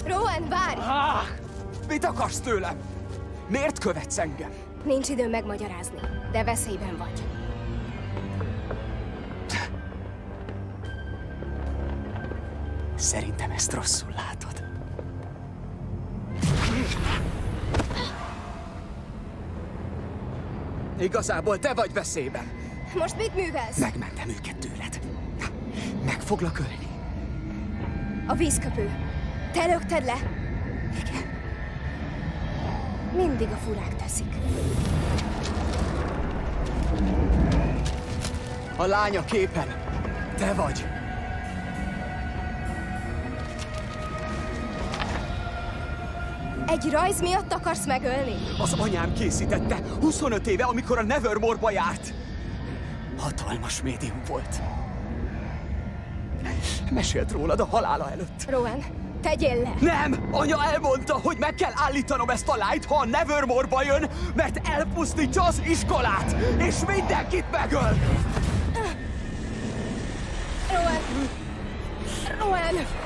Rowan, várj! Mit akarsz tőlem? Miért követsz engem? Nincs időm megmagyarázni, de veszélyben vagy. Szerintem ezt rosszul látod. Igazából te vagy veszélyben. Most mit művelsz? Megmentem őket tőled. Meg foglak ölni. A vízköpő. Te lökted le? Igen. Mindig a furák teszik. A lány a képen. Te vagy. Egy rajz miatt akarsz megölni? Az anyám készítette 25 éve, amikor a Nevermore-ba járt. Hatalmas médium volt. Mesélt rólad a halála előtt. Rowan, tegyél le! Nem! Anya elmondta, hogy meg kell állítanom ezt a lányt, ha a Nevermore-ba jön, mert elpusztítja az iskolát, és mindenkit megöl! Rowan! Rowan!